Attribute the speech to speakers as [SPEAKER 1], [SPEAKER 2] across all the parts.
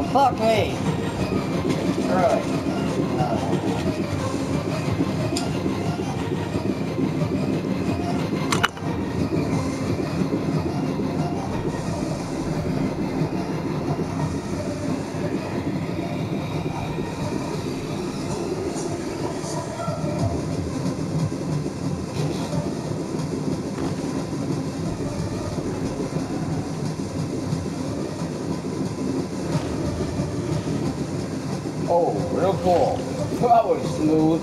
[SPEAKER 1] Fuck me. Really. Oh, real cool. That was smooth.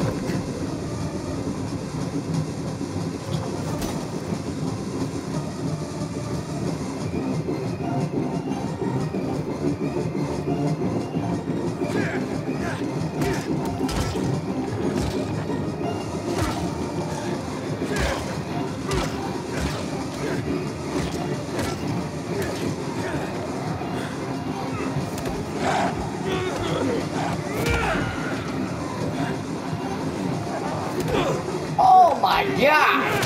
[SPEAKER 1] Oh my god!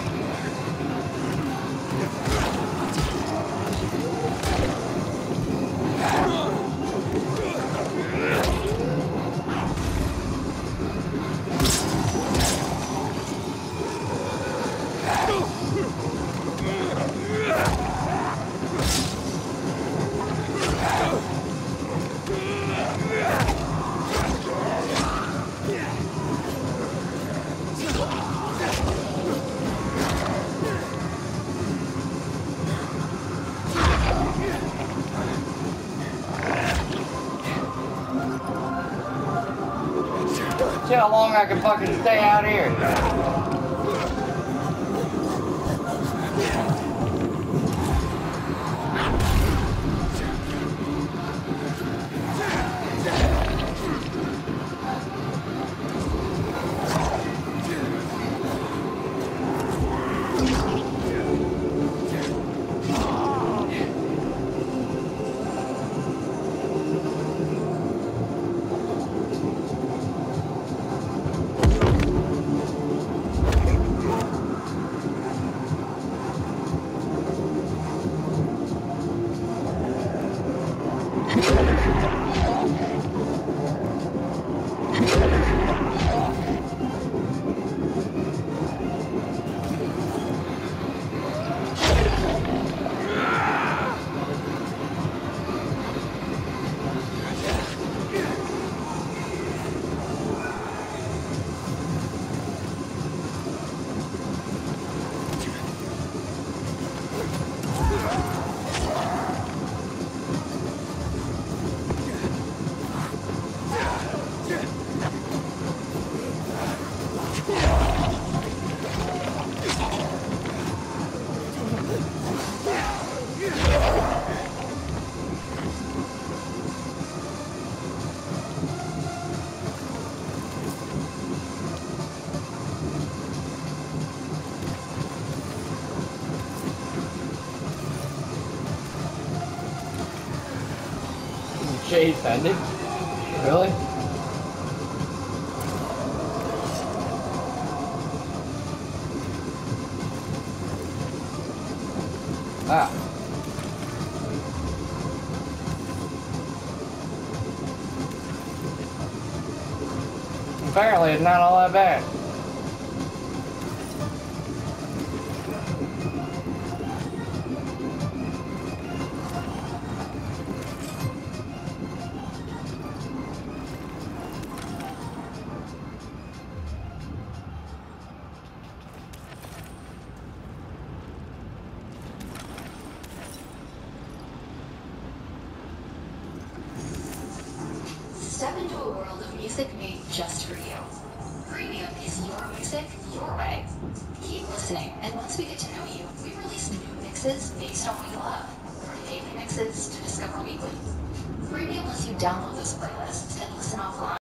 [SPEAKER 1] See how long I can fucking stay out here. Chase ended? Really? Ah. Apparently it's not all that bad.
[SPEAKER 2] Step into a world of music made just for you. Premium is your music, your way. Keep listening, and once we get to know you, we release new mixes based on what you love. From daily mixes to Discover Weekly. Premium lets you download those playlists and listen offline.